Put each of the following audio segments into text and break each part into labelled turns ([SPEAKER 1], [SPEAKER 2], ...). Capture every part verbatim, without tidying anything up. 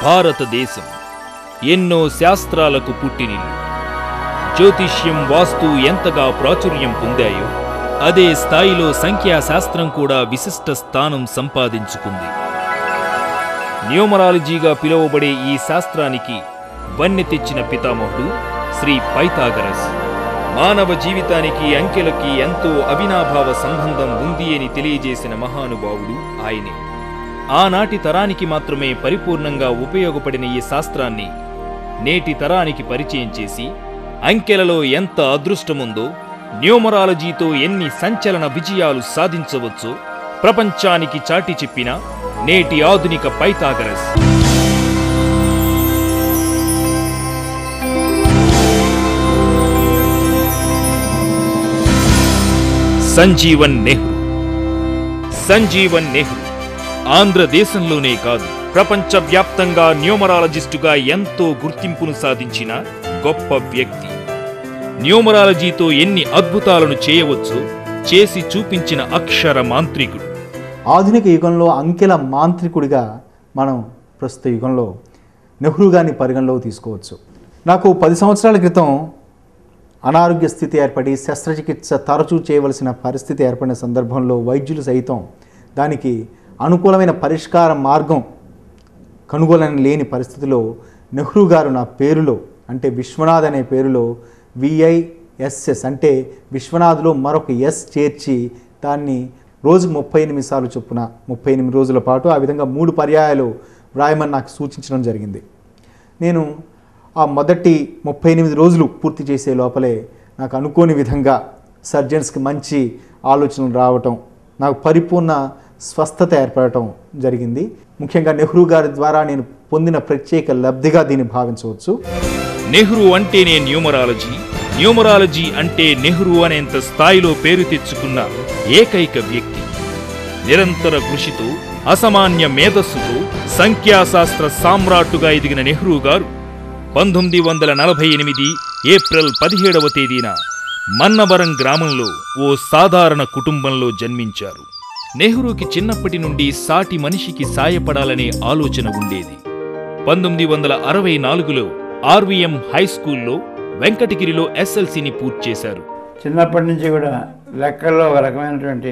[SPEAKER 1] భారతదేశం ఎన్నో శాస్త్రాలకు పుట్టినిల్లు. జ్యోతిష్యం, వాస్తు ఎంతగా ప్రాచుర్యం పొందాయో అదే స్థాయిలో సంఖ్యాశాస్త్రం కూడా విశిష్ట స్థానం సంపాదించుకుంది. న్యూమరాలజీగా పిలువబడే ఈ శాస్త్రానికి వన్నె తెచ్చిన పితామహుడు శ్రీ పైథాగరస్. మానవ జీవితానికి అంకెలకి ఎంతో అవినాభావ సంబంధం ఉంది అని తెలియజేసిన మహానుభావుడు ఆయనే. ఆనాటి తరానికి మాత్రమే పరిపూర్ణంగా ఉపయోగపడిన ఈ శాస్త్రాన్ని నేటి తరానికి పరిచయం చేసి అంకెలలో ఎంత అదృష్టముందో, న్యూమరాలజీతో ఎన్ని సంచలన విజయాలు సాధించవచ్చో ప్రపంచానికి చాటి చెప్పిన నేటి ఆధునిక పైథాగరస్. సంజీవన్ నెహ్రూ. సంజీవన్ నెహ్రూ ఆంధ్రదేశంలోనే కాదు, ప్రపంచవ్యాప్తంగా న్యూమరాలజిస్టుగా ఎంతో గుర్తింపును సాధించిన గొప్ప వ్యక్తి. న్యూమరాలజీతో ఎన్ని అద్భుతాలను చేయవచ్చో చేసి చూపించిన అక్షర మాంత్రికుడు.
[SPEAKER 2] ఆధునిక యుగంలో అంకెల మాంత్రికుడిగా మనం ప్రస్తుత యుగంలో నెహ్రూ గారిని పరిగణలోకి తీసుకోవచ్చు. నాకు పది సంవత్సరాల క్రితం అనారోగ్య స్థితి ఏర్పడి శస్త్రచికిత్స తరచూ చేయవలసిన పరిస్థితి ఏర్పడిన సందర్భంలో వైద్యులు సైతం దానికి అనుకూలమైన పరిష్కార మార్గం కనుగొనని లేని పరిస్థితిలో నెహ్రూ గారు నా పేరులో, అంటే విశ్వనాథ్ అనే పేరులో విఐఎస్ఎస్ అంటే విశ్వనాథ్లో మరొక ఎస్ చేర్చి దాన్ని రోజుకు ముప్పై ఎనిమిది సార్లు చొప్పున ముప్పై ఎనిమిది రోజుల పాటు ఆ విధంగా మూడు పర్యాయాలు వ్రాయమని నాకు సూచించడం జరిగింది. నేను ఆ మొదటి ముప్పై ఎనిమిది రోజులు పూర్తి చేసే లోపలే నాకు అనుకోని విధంగా సర్జన్స్కి మంచి ఆలోచనలు రావటం, నాకు పరిపూర్ణ స్వస్థత ఏర్పడటం జరిగింది. ముఖ్యంగా నెహ్రూ గారి ద్వారా నేను పొందిన ప్రత్యేక లబ్ధిగా దీన్ని భావించవచ్చు.
[SPEAKER 1] నెహ్రూ అంటేనే న్యూమరాలజీ, న్యూమరాలజీ అంటే నెహ్రూ అనేంత స్థాయిలో పేరు తెచ్చుకున్న ఏకైక వ్యక్తి. నిరంతర కృషితో, అసామాన్య మేధస్సుతో సంఖ్యాశాస్త్ర సామ్రాట్టుగా ఎదిగిన నెహ్రూ గారు పంతొమ్మిది వందల నలభై ఎనిమిది ఏప్రిల్ పదిహేడవ తేదీన మన్నవరం గ్రామంలో ఓ సాధారణ కుటుంబంలో జన్మించారు. నెహ్రూకి చిన్నప్పటి నుండి సాటి మనిషికి సాయపడాలనే ఆలోచన ఉండేది. పంతొమ్మిది వందల అరవై నాలుగులో ఆర్వీఎం హై స్కూల్లో వెంకటగిరిలో ఎస్ఎల్సీని పూర్తి చేశారు.
[SPEAKER 3] చిన్నప్పటి నుంచి కూడా లెక్కల్లో ఒక రకమైనటువంటి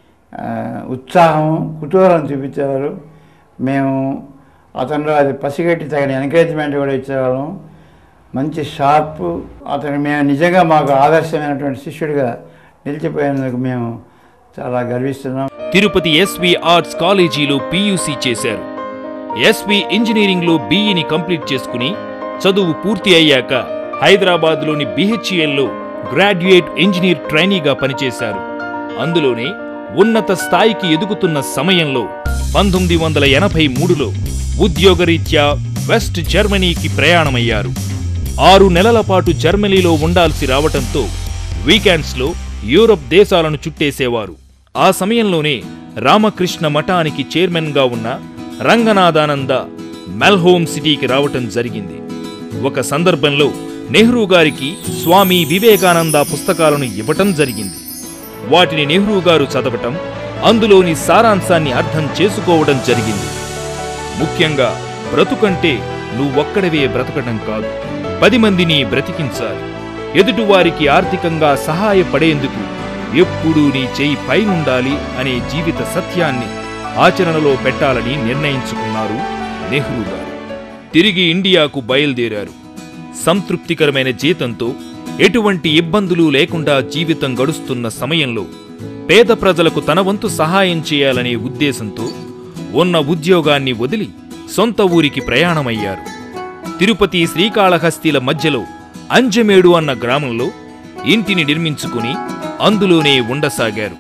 [SPEAKER 3] ఉత్సాహం, కుతూహలం చూపించేవారు. మేము అతనిలో అది పసిగట్టి తగిన ఎంకరేజ్మెంట్ కూడా ఇచ్చేవాళ్ళం. మంచి షార్ప్, అతను మేము నిజంగా మాకు ఆదర్శమైనటువంటి శిష్యుడిగా నిలిచిపోయేందుకు మేము చాలా గర్విస్తున్నాం.
[SPEAKER 1] తిరుపతి ఎస్వి ఆర్ట్స్ కాలేజీలో పియూసీ చేశారు. ఎస్వి ఇంజనీరింగ్లో బీఈని కంప్లీట్ చేసుకుని చదువు పూర్తి అయ్యాక హైదరాబాద్లోని బిహెచ్ఈఎల్లో గ్రాడ్యుయేట్ ఇంజనీర్ ట్రైనీగా పనిచేశారు. అందులోనే ఉన్నత స్థాయికి ఎదుగుతున్న సమయంలో పంతొమ్మిది వందల ఎనభై మూడులో ఉద్యోగరీత్యా వెస్ట్ జర్మనీకి ప్రయాణమయ్యారు. ఆరు నెలల పాటు జర్మనీలో ఉండాల్సి రావటంతో వీకెండ్స్లో యూరప్ దేశాలను చుట్టేసేవారు. ఆ సమయంలోనే రామకృష్ణ మఠానికి చైర్మన్గా ఉన్న రంగనాథానంద మెల్హోమ్ సిటీకి రావటం జరిగింది. ఒక సందర్భంలో నెహ్రూ గారికి స్వామి వివేకానంద పుస్తకాలను ఇవ్వటం జరిగింది. వాటిని నెహ్రూ గారు చదవటం, అందులోని సారాంశాన్ని అర్థం చేసుకోవడం జరిగింది. ముఖ్యంగా బ్రతుకంటే నువ్వొక్కడవే బ్రతకటం కాదు, పది మందిని బ్రతికించాలి, ఎదుటివారికి ఆర్థికంగా సహాయపడేందుకు ఎప్పుడూ నీ చేయి పైనుండాలి అనే జీవిత సత్యాన్ని ఆచరణలో పెట్టాలని నిర్ణయించుకున్నారు నెహ్రూ గారు. తిరిగి ఇండియాకు బయలుదేరారు. సంతృప్తికరమైన జీతంతో ఎటువంటి ఇబ్బందులు లేకుండా జీవితం గడుస్తున్న సమయంలో పేద ప్రజలకు తన వంతు సహాయం చేయాలనే ఉద్దేశంతో ఉన్న ఉద్యోగాన్ని వదిలి సొంత ఊరికి ప్రయాణమయ్యారు. తిరుపతి శ్రీకాళహస్తిల మధ్యలో అంజమేడు అన్న గ్రామంలో ఇంటిని నిర్మించుకుని అందులోనే ఉండసాగారు.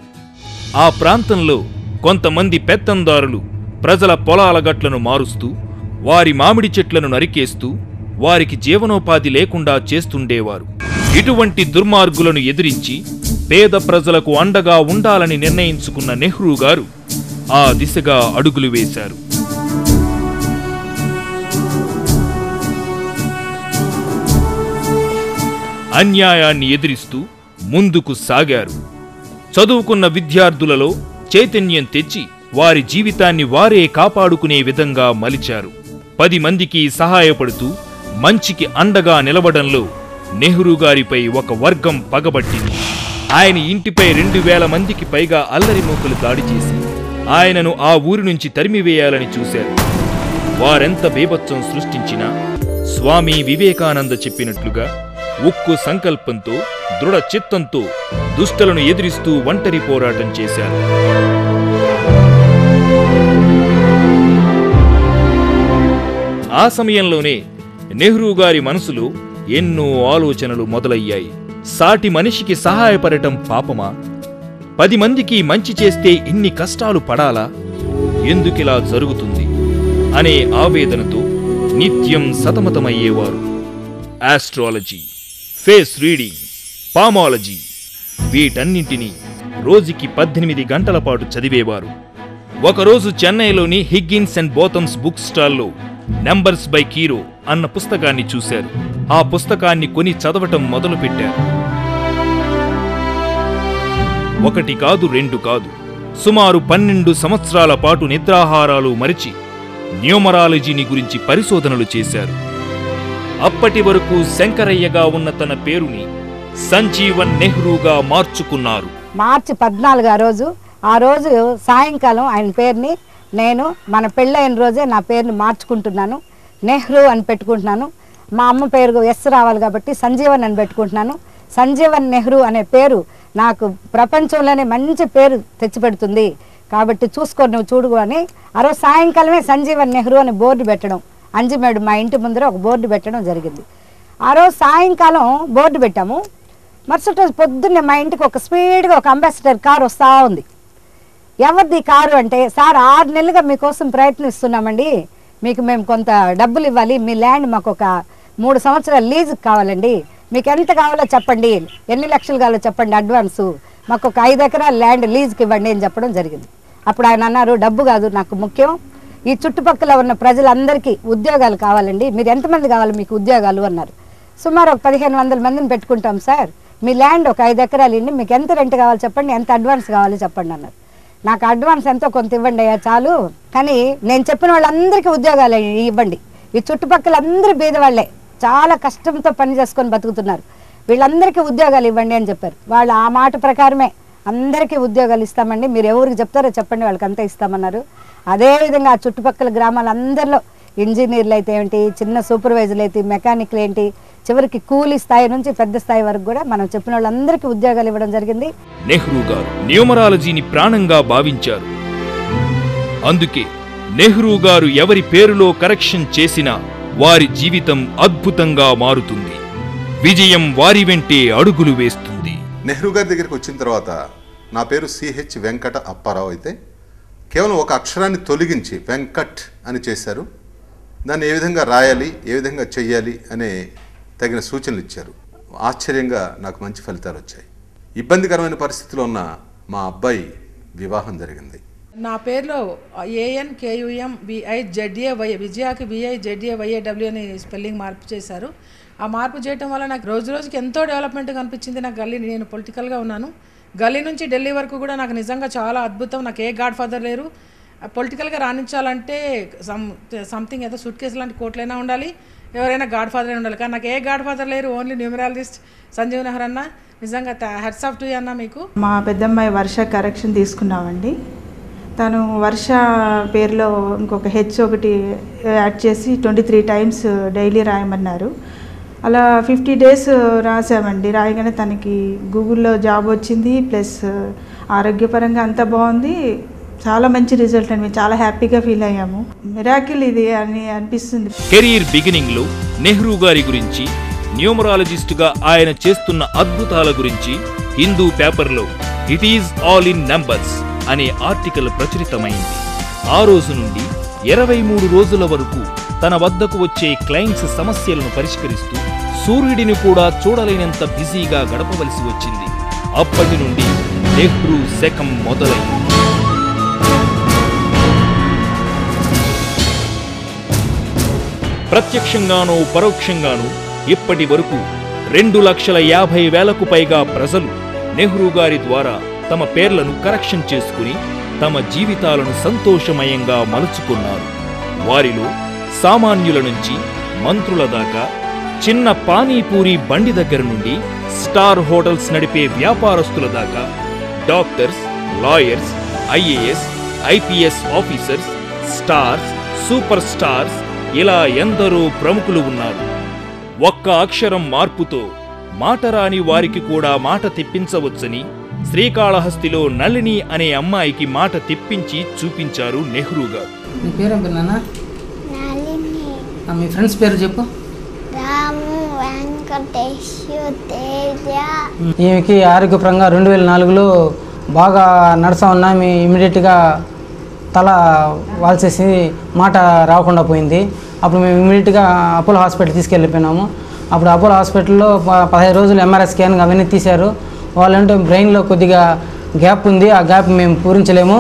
[SPEAKER 1] ఆ ప్రాంతంలో కొంతమంది పెత్తందారులు ప్రజల పొలాల గట్లను మారుస్తూ, వారి మామిడి చెట్లను నరికేస్తూ వారికి జీవనోపాధి లేకుండా చేస్తుండేవారు. ఇటువంటి దుర్మార్గులను ఎదిరించి పేద ప్రజలకు అండగా ఉండాలని నిర్ణయించుకున్న నెహ్రూ గారు ఆ దిశగా అడుగులు వేశారు. అన్యాయాన్ని ఎదిరిస్తూ ముందుకు సాగారు. చదువుకున్న విద్యార్థులలో చైతన్యం తెచ్చి వారి జీవితాన్ని వారే కాపాడుకునే విధంగా మలిచారు. పది మందికి సహాయపడుతూ మంచికి అండగా నిలవడంలో నెహ్రూ గారిపై ఒక వర్గం పగబట్టింది. ఆయన ఇంటిపై రెండు వేల మందికి పైగా అల్లరి మూకలు దాడి చేసి ఆయనను ఆ ఊరి నుంచి తరిమివేయాలని చూశారు. వారెంత బీభత్సం సృష్టించినా స్వామి వివేకానంద చెప్పినట్లుగా ఉక్కు సంకల్పంతో దృఢ చిత్తంతో దుష్టలను ఎదిరిస్తూ ఒంటరి పోరాటం చేశారు. ఆ సమయంలోనే నెహ్రూ గారి మనసులో ఎన్నో ఆలోచనలు మొదలయ్యాయి. సాటి మనిషికి సహాయపడటం పాపమా? పది మందికి మంచి చేస్తే ఇన్ని కష్టాలు పడాలా? ఎందుకిలా జరుగుతుంది అనే ఆవేదనతో నిత్యం సతమతమయ్యేవారు. ఆస్ట్రాలజీ, ఫేస్ రీడింగ్, పామాలజీ వీటన్నింటినీ రోజుకి పద్దెనిమిది గంటల పాటు చదివేవారు. ఒకరోజు చెన్నైలోని హిగ్గిన్స్ అండ్ బోథమ్స్ బుక్ స్టాల్లో నంబర్స్ బై కీరో అన్న పుస్తకాన్ని చూశారు. ఆ పుస్తకాన్ని కొని చదవటం మొదలుపెట్టారు. ఒకటి కాదు, రెండు కాదు, సుమారు పన్నెండు సంవత్సరాల పాటు నిద్రాహారాలు మరిచి న్యూమరాలజీని గురించి పరిశోధనలు చేశారు. అప్పటి వరకు శంకరయ్యగా ఉన్న తన పేరుని సంజీవన్ నెహ్రూగా మార్చుకున్నారు.
[SPEAKER 4] మార్చి పద్నాలుగు ఆ రోజు ఆ రోజు సాయంకాలం ఆయన పేరుని నేను మన పెళ్ళైన రోజే నా పేరుని మార్చుకుంటున్నాను. నెహ్రూ అని పెట్టుకుంటున్నాను. మా అమ్మ పేరు ఎస్ రావాలి కాబట్టి సంజీవన్ అని పెట్టుకుంటున్నాను. సంజీవన్ నెహ్రూ అనే పేరు నాకు ప్రపంచంలోనే మంచి పేరు తెచ్చిపెడుతుంది కాబట్టి చూసుకో నువ్వు చూడు అని ఆ రోజు సాయంకాలమే సంజీవన్ నెహ్రూ అని బోర్డు పెట్టడం, అంజిమేడు మా ఇంటి ముందర ఒక బోర్డు పెట్టడం జరిగింది. ఆ రోజు సాయంకాలం బోర్డు పెట్టాము. మరుసటి రోజు పొద్దున్నే మా ఇంటికి ఒక స్పీడ్గా ఒక అంబాసిడర్ కారు వస్తూ ఉంది. ఎవరిది కారు అంటే, సార్ ఆరు నెలలుగా మీకోసం ప్రయత్నిస్తున్నామండి, మీకు మేము కొంత డబ్బులు ఇవ్వాలి, మీ ల్యాండ్ మాకు ఒక మూడు సంవత్సరాల లీజుకి కావాలండి, మీకు ఎంత కావాలో చెప్పండి, ఎన్ని లక్షలు కావాలో చెప్పండి అడ్వాన్సు, మాకు ఒక ఐదు ఎకరాల ల్యాండ్ లీజుకి ఇవ్వండి అని చెప్పడం జరిగింది. అప్పుడు ఆయన అన్నారు, డబ్బు కాదు నాకు ముఖ్యం, ఈ చుట్టుపక్కల ఉన్న ప్రజలందరికీ ఉద్యోగాలు కావాలండి, మీరు ఎంతమంది కావాలి మీకు ఉద్యోగాలు అన్నారు. సుమారు ఒక పదిహేను వందల మందిని పెట్టుకుంటాం సార్, మీ ల్యాండ్ ఒక ఐదు ఎకరాలు ఇవ్వండి, మీకు ఎంత రెంట్ కావాలి చెప్పండి, ఎంత అడ్వాన్స్ కావాలి చెప్పండి అన్నారు. నాకు అడ్వాన్స్ ఎంతో కొంత ఇవ్వండి అయ్యా చాలు, కానీ నేను చెప్పిన వాళ్ళందరికీ ఉద్యోగాలు ఇవ్వండి, ఈ చుట్టుపక్కల అందరూ బీదవాళ్లే చాలా కష్టంతో పని చేసుకొని బతుకుతున్నారు, వీళ్ళందరికీ ఉద్యోగాలు ఇవ్వండి అని చెప్పారు. వాళ్ళు ఆ మాట ప్రకారమే అందరికీ ఉద్యోగాలు ఇస్తామండి, మీరు ఎవరికి చెప్తారో చెప్పండి వాళ్ళకి అంతా ఇస్తామన్నారు. అదేవిధంగా ఆ చుట్టుపక్కల గ్రామాలందరిలో ఇంజనీర్లు అయితే ఏంటి, చిన్న సూపర్వైజర్లు అయితే, మెకానిక్లు ఏంటి, చివరికి కూలీ స్థాయి నుంచి పెద్ద స్థాయి వరకు కూడా మనం చెప్పిన వాళ్ళందరికీ ఉద్యోగాలు ఇవ్వడం జరిగింది.
[SPEAKER 1] నెహ్రూ గారు న్యూమరాలజీని ప్రాణంగా భావించారు. అందుకే నెహ్రూ గారు ఎవరి పేరులో కరెక్షన్ చేసినా వారి జీవితం అద్భుతంగా మారుతుంది, విజయం వారి వెంటే అడుగులు వేస్తుంది.
[SPEAKER 5] నెహ్రూ గారి దగ్గరికి వచ్చిన తర్వాత నా పేరు సిహెచ్ వెంకట అప్పారావు అయితే కేవలం ఒక అక్షరాన్ని తొలగించి వెంకట్ అని చేశారు. దాన్ని ఏ విధంగా రాయాలి, ఏ విధంగా చెయ్యాలి అనే తగిన సూచనలు ఇచ్చారు. ఆశ్చర్యంగా నాకు మంచి ఫలితాలు వచ్చాయి. ఇబ్బందికరమైన పరిస్థితిలో ఉన్న మా అబ్బాయి వివాహం జరిగింది.
[SPEAKER 6] నా పేరులో AN KUM VI ZA Y విజయాకి విఐ జెడ్ఏ వైఏడబ్ల్యూ అని స్పెల్లింగ్ మార్పు చేశారు. ఆ మార్పు చేయడం వల్ల నాకు రోజు రోజుకి ఎంతో డెవలప్మెంట్ కనిపించింది. నాకు గల్లీ, నేను పొలిటికల్గా ఉన్నాను, గల్లీ నుంచి ఢిల్లీ వరకు కూడా నాకు నిజంగా చాలా అద్భుతం. నాకు ఏ గాడ్ ఫాదర్ లేరు. పొలిటికల్గా రాణించాలంటే సమ్ సంథింగ్ ఏదో సూట్ కేసు లాంటి కోట్లైనా ఉండాలి, ఎవరైనా గాడ్ ఫాదర్ అయినా ఉండాలి, కానీ నాకు ఏ గాడ్ ఫాదర్ లేరు, ఓన్లీ న్యూమరాలజిస్ట్ సంజీవ్ నెహ్రూ అన్న. నిజంగా హెడ్స్ ఆఫ్ టు యూ అన్న. మీకు
[SPEAKER 7] మా పెద్దమ్మాయి వర్ష కరెక్షన్ తీసుకున్నామండి. తను వర్ష పేరులో ఇంకొక హెచ్ ఒకటి యాడ్ చేసి ట్వంటీ త్రీ టైమ్స్ డైలీ రాయమన్నారు. అలా ఫిఫ్టీ డేస్ రాసామండి. రాయగానే తనకి గూగుల్లో జాబ్ వచ్చింది, ప్లస్ ఆరోగ్యపరంగా అంతా బాగుంది. చాలా మంచి రిజల్ట్ అండి, మేము చాలా హ్యాపీగా ఫీల్ అయ్యాము. మిరాకిల్ ఇది అని అనిపిస్తుంది.
[SPEAKER 1] కెరీర్ బిగినింగ్ లో నెహ్రూ గారి గురించి, న్యూమరాలజిస్ట్ గా ఆయన చేస్తున్న అద్భుతాల గురించి హిందూ పేపర్లో it is all in numbers అనే ఆర్టికల్ ప్రచురితమైంది. ఆ రోజు నుండి ఇరవై మూడు రోజుల వరకు తన వద్దకు వచ్చే క్లయింట్స్ సమస్యలను పరిష్కరిస్తూ సూర్యుడిని కూడా చూడలేనంత బిజీగా గడపవలసి వచ్చింది. అప్పటి నుండి నెహ్రూ శకం మొదలైంది. ప్రత్యక్షంగానో పరోక్షంగానో ఇప్పటి వరకు రెండు లక్షల యాభై వేలకు పైగా ప్రజలు నెహ్రూ గారి ద్వారా తమ పేర్లను కరెక్షన్ చేసుకుని తమ జీవితాలను సంతోషమయంగా మలుచుకున్నారు. వారిలో సామాన్యుల నుంచి మంత్రుల దాకా, చిన్న పానీపూరి బండి దగ్గర నుండి స్టార్ హోటల్స్ నడిపే వ్యాపారస్తుల దాకా, doctors, lawyers, IAS, IPS officers, stars, super stars, ఇలా ఎందరో ప్రముఖులు ఉన్నారు. ఒక్క అక్షరం మార్పుతో మాటరాని వారికి కూడా మాట తెప్పించవచ్చని శ్రీకాళహస్తిలో నళిని అనే అమ్మాయికి మాట తెప్పించి చూపించారు నెహ్రూ గారు.
[SPEAKER 8] మీ పేరు నాన్న? మీ ఫ్రెండ్స్ పేరు చెప్పు. ఈమెకి ఆరోగ్యపరంగా రెండు వేల నాలుగులో బాగా నడసా ఉన్నా మీ ఇమీడియట్గా తల వాల్చేసి మాట రాకుండా పోయింది. అప్పుడు మేము ఇమీడియట్గా అపోలో హాస్పిటల్ తీసుకెళ్ళిపోయినాము. అప్పుడు అపోలో హాస్పిటల్లో పదహైదు రోజులు ఎంఆర్ఐ స్కాన్ అవన్నీ తీశారు. వాళ్ళంటే బ్రెయిన్లో కొద్దిగా గ్యాప్ ఉంది, ఆ గ్యాప్ మేము పూరించలేము,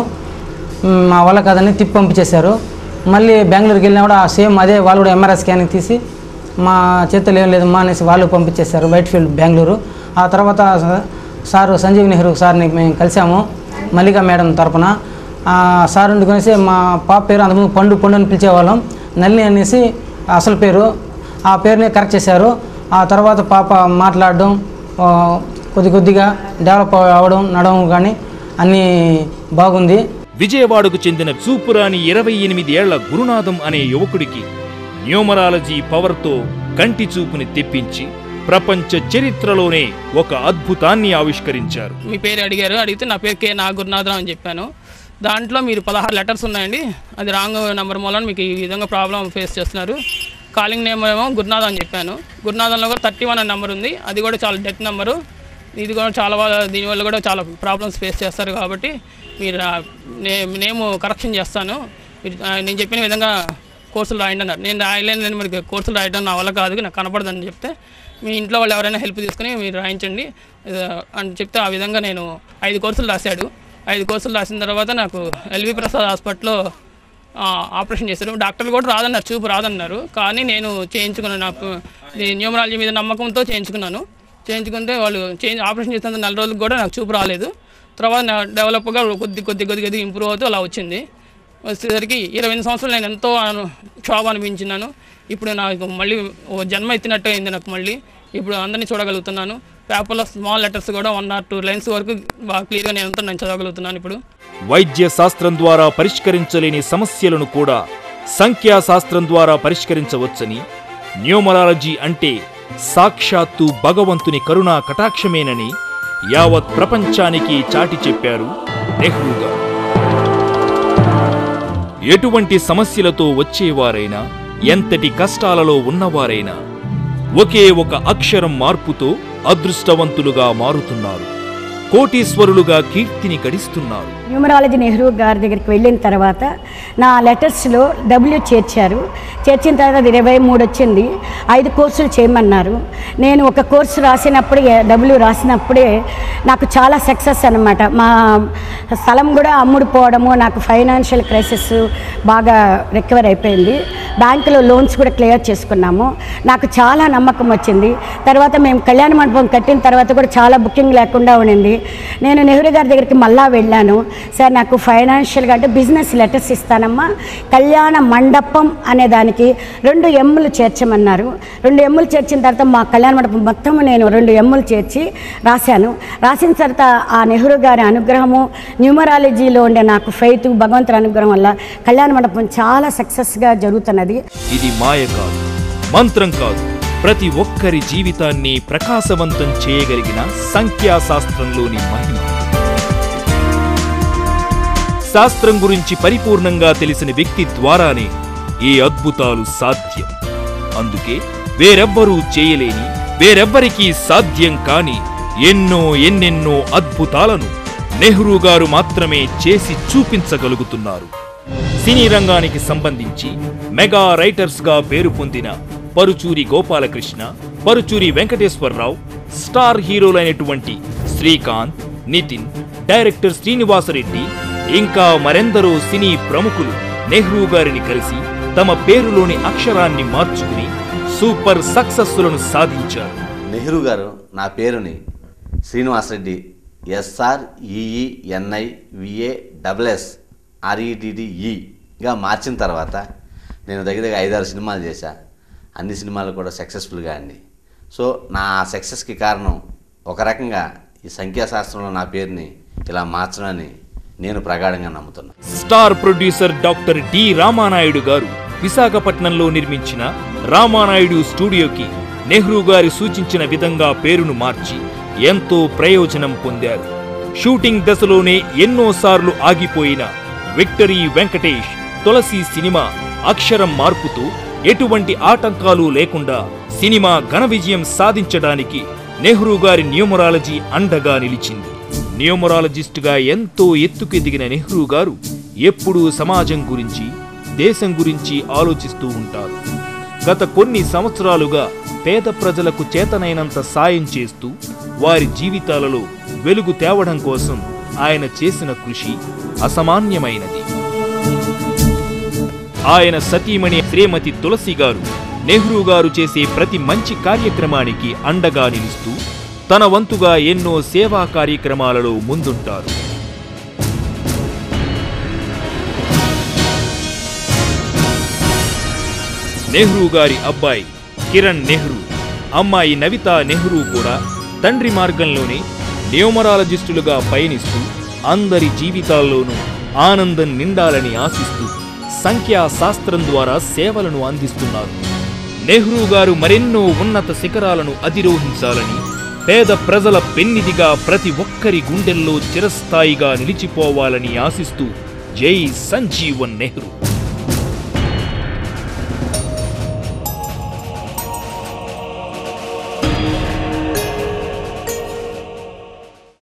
[SPEAKER 8] మా వల్ల కాదని తిప్పి పంపించేశారు. మళ్ళీ బెంగళూరుకి వెళ్ళినా కూడా సేమ్ అదే వాళ్ళు కూడా ఎంఆర్ఐ స్కానింగ్ తీసి మా చేతులు ఏం లేదమ్మా అనేసి వాళ్ళు పంపించేశారు వైట్ ఫీల్డ్ బెంగళూరు. ఆ తర్వాత సారు సంజీవ్ నెహ్రూ సార్ని మేము కలిసాము మల్లికా మేడం తరపున. సార్ ఉండుకొనేసి మా పాప పేరు అంతకుముందు పండు పండు అని పిలిచేవాళ్ళం, నల్లి అనేసి అసలు పేరు, ఆ పేరుని కరెక్ట్ చేశారు. ఆ తర్వాత పాప మాట్లాడడం కొద్ది కొద్దిగా డెవలప్ అవ్వడం, నడవడం కానీ అన్నీ బాగుంది.
[SPEAKER 1] విజయవాడకు చెందిన చూపురాని ఇరవై ఎనిమిది ఏళ్ల గురునాథం అనే యువకుడికి న్యూమరాలజీ పవర్తో కంటి చూపుని తెప్పించి ప్రపంచ చరిత్రలోనే ఒక అద్భుతాన్ని ఆవిష్కరించారు.
[SPEAKER 9] మీ పేరు అడిగారు, అడిగితే నా పేరు కే నా గురునాథం అని చెప్పాను. దాంట్లో మీరు పదహారు లెటర్స్ ఉన్నాయండి, అది రాంగ్ నెంబర్ మూలన మీకు ఈ విధంగా ప్రాబ్లం ఫేస్ చేస్తున్నారు. కాలింగ్ నేమ్ ఏమో గురునాథం అని చెప్పాను. గురునాథంలో కూడా థర్టీ వన్ అనే నెంబర్ ఉంది, అది కూడా చాలా డెత్ నెంబరు. ఇది కూడా చాలా దీనివల్ల కూడా చాలా ప్రాబ్లమ్స్ ఫేస్ చేస్తారు. కాబట్టి మీరు నేమ్ కరెక్షన్ చేస్తాను, నేను చెప్పిన విధంగా కోర్సులు రాయండి అన్నారు. నేను రాయలేను, నేను మరి కోర్సులు రాయడం నా వల్ల కాదు, నాకు కనపడదని చెప్తే మీ ఇంట్లో వాళ్ళు ఎవరైనా హెల్ప్ తీసుకుని మీరు రాయించండి అని చెప్తే ఆ విధంగా నేను ఐదు కోర్సులు రాశాడు. ఐదు కోర్సులు రాసిన తర్వాత నాకు ఎల్వి ప్రసాద్ హాస్పిటల్లో ఆపరేషన్ చేశారు. డాక్టర్లు కూడా రాదన్నారు, చూపు రాదన్నారు. కానీ నేను చేయించుకున్నాను, నాకు న్యూమరాలజీ మీద నమ్మకంతో చేయించుకున్నాను. చేయించుకుంటే వాళ్ళు చేంజ్ ఆపరేషన్ చేసినంత నెల రోజులకు కూడా నాకు చూపు రాలేదు. తర్వాత డెవలప్గా కొద్ది కొద్ది కొద్ది కొద్ది ఇంప్రూవ్ అవుతూ అలా వచ్చింది. వచ్చేసరికి ఇరవై ఎనిమిది సంవత్సరాలు నేను ఎంతో క్షోభ అనిపించినాను. ఇప్పుడు నాకు మళ్ళీ జన్మ ఎత్తినట్టు అయింది. నాకు మళ్ళీ ఇప్పుడు అందరినీ చూడగలుగుతున్నాను. పేపర్లో స్మాల్ లెటర్స్ కూడా వన్ ఆర్ టూ లైన్స్ వరకు బాగా క్లియర్గా నేను అంతా నేను చదవగలుగుతున్నాను. ఇప్పుడు
[SPEAKER 1] వైద్య శాస్త్రం ద్వారా పరిష్కరించలేని సమస్యలను కూడా సంఖ్యాశాస్త్రం ద్వారా పరిష్కరించవచ్చని, న్యూమరాలజీ అంటే సాక్షాత్తు భగవంతుని కరుణా కటాక్షమేనని యావత్ ప్రపంచానికి చాటి చెప్పారు నెహ్రూ గారు. ఎటువంటి సమస్యలతో వచ్చేవారైనా, ఎంతటి కష్టాలలో ఉన్నవారైనా ఒకే ఒక అక్షరం మార్పుతో అదృష్టవంతులుగా మారుతున్నారు, కోటీశ్వరులుగా కీర్తిని గడిస్తున్నారు.
[SPEAKER 10] న్యూమరాలజీ నెహ్రూ గారి దగ్గరికి వెళ్ళిన తర్వాత నా లెటర్స్లో డబ్ల్యూ చేర్చారు. చేర్చిన తర్వాత ఇరవై మూడు వచ్చింది. ఐదు కోర్సులు చేయమన్నారు. నేను ఒక కోర్సు రాసినప్పుడే డబ్ల్యూ రాసినప్పుడే నాకు చాలా సక్సెస్ అనమాట. మా స్థలం కూడా అమ్ముడుపోవడము, నాకు ఫైనాన్షియల్ క్రైసిస్ బాగా రికవర్ అయిపోయింది. బ్యాంకులో లోన్స్ కూడా క్లియర్ చేసుకున్నాము. నాకు చాలా నమ్మకం వచ్చింది. తర్వాత మేము కళ్యాణ మండపం కట్టిన తర్వాత కూడా చాలా బుకింగ్ లేకుండా ఉండింది. నేను నెహ్రూ గారి దగ్గరికి మళ్ళా వెళ్ళాను. సార్ నాకు ఫైనాన్షియల్గా అంటే బిజినెస్ లెటర్స్ ఇస్తానమ్మా, కళ్యాణ మండపం అనే దానికి రెండు ఎమ్ములు చేర్చమన్నారు. రెండు ఎమ్ములు చేర్చిన తర్వాత మా కళ్యాణ మండపం మొత్తం నేను రెండు ఎమ్ములు చేర్చి రాశాను. రాసిన తర్వాత ఆ నెహ్రూ గారి అనుగ్రహము, న్యూమరాలజీలో ఉండే నాకు ఫెయిత్, భగవంతుని అనుగ్రహం వల్ల కళ్యాణ మండపం చాలా సక్సెస్గా జరుగుతున్నది.
[SPEAKER 1] ఇది మాయ కాదు, మంత్రం కాదు, ప్రతి ఒక్కరి జీవితాన్ని ప్రకాశవంతం చేయగలిగిన సంఖ్యాశాస్త్రంలోని మహిమ. శాస్త్రం గురించి పరిపూర్ణంగా తెలిసిన వ్యక్తి ద్వారానే ఈ అద్భుతాలు సాధ్యం. అందుకే వేరెవ్వరూ చేయలేని, వేరెవ్వరికీ సాధ్యం కాని ఎన్నో ఎన్నెన్నో అద్భుతాలను నెహ్రూ గారు మాత్రమే చేసి చూపించగలుగుతున్నారు. సినీ రంగానికి సంబంధించి మెగా రైటర్స్ గా పేరు పొందిన పరుచూరి గోపాలకృష్ణ, పరుచూరి వెంకటేశ్వరరావు, స్టార్ హీరోలైనటువంటి శ్రీకాంత్, నితిన్, డైరెక్టర్ శ్రీనివాసరెడ్డి, ఇంకా మరెందరో సినీ ప్రముఖులు నెహ్రూ గారిని కలిసి తమ పేరులోని అక్షరాన్ని మార్చుకుని సూపర్ సక్సెస్లను సాధించారు.
[SPEAKER 11] నెహ్రూ గారు నా పేరుని Srinivasareddy SR EENI VA WS ఆర్ఈడిడిఈగా మార్చిన తర్వాత నేను దగ్గర దగ్గర ఐదారు సినిమాలు చేశా. అన్ని సినిమాలు కూడా సక్సెస్ఫుల్గా అండి. సో నా సక్సెస్కి కారణం ఒక రకంగా ఈ సంఖ్యాశాస్త్రంలో నా పేరుని ఇలా మార్చడాన్ని నేను ప్రగాఢంగా నమ్ముతున్నాను.
[SPEAKER 1] Star producer doctor D Ramanaidu గారు విశాఖపట్నంలో నిర్మించిన రామానాయుడు స్టూడియోకి నెహ్రూ గారి సూచించిన విధంగా పేరును మార్చి ఎంతో ప్రయోజనం పొందారు. షూటింగ్ దశలోనే ఎన్నోసార్లు ఆగిపోయిన విక్టరీ వెంకటేష్ తులసి సినిమా అక్షరం మార్పుతో ఎటువంటి ఆటంకాలు లేకుండా సినిమా ఘన విజయం సాధించడానికి నెహ్రూ గారి న్యూమరాలజీ అండగా నిలిచింది. న్యూమరాలజిస్టుగా ఎంతో ఎత్తుకెదిగిన నెహ్రూ గారు ఎప్పుడూ సమాజం గురించి, దేశం గురించి ఆలోచిస్తూ ఉంటారు. గత కొన్ని సంవత్సరాలుగా పేద ప్రజలకు చేతనైనంత సాయం చేస్తూ వారి జీవితాలలో వెలుగు తేవడం కోసం ఆయన చేసిన కృషి అసామాన్యమైనది. ఆయన సతీమణి శ్రీమతి తులసి గారు నెహ్రూ గారు చేసే ప్రతి మంచి కార్యక్రమానికి అండగా నిలుస్తూ తన వంతుగా ఎన్నో సేవా కార్యక్రమాలలో ముందుంటారు. నెహ్రూ గారి అబ్బాయి కిరణ్ నెహ్రూ, అమ్మాయి నవితా నెహ్రూ కూడా తండ్రి మార్గంలోనే న్యూమరాలజిస్టులుగా పయనిస్తూ అందరి జీవితాల్లోనూ ఆనందం నిండాలని ఆశిస్తూ సంఖ్యా శాస్త్రం ద్వారా సేవలను అందిస్తున్నారు. నెహ్రూ గారు మరెన్నో ఉన్నత శిఖరాలను అధిరోహించాలని, పేద ప్రజల పెన్నిదిగా ప్రతి ఒక్కరి గుండెల్లో చిరస్థాయిగా నిలిచిపోవాలని ఆశిస్తూ జై సంజీవన్ నెహ్రూ.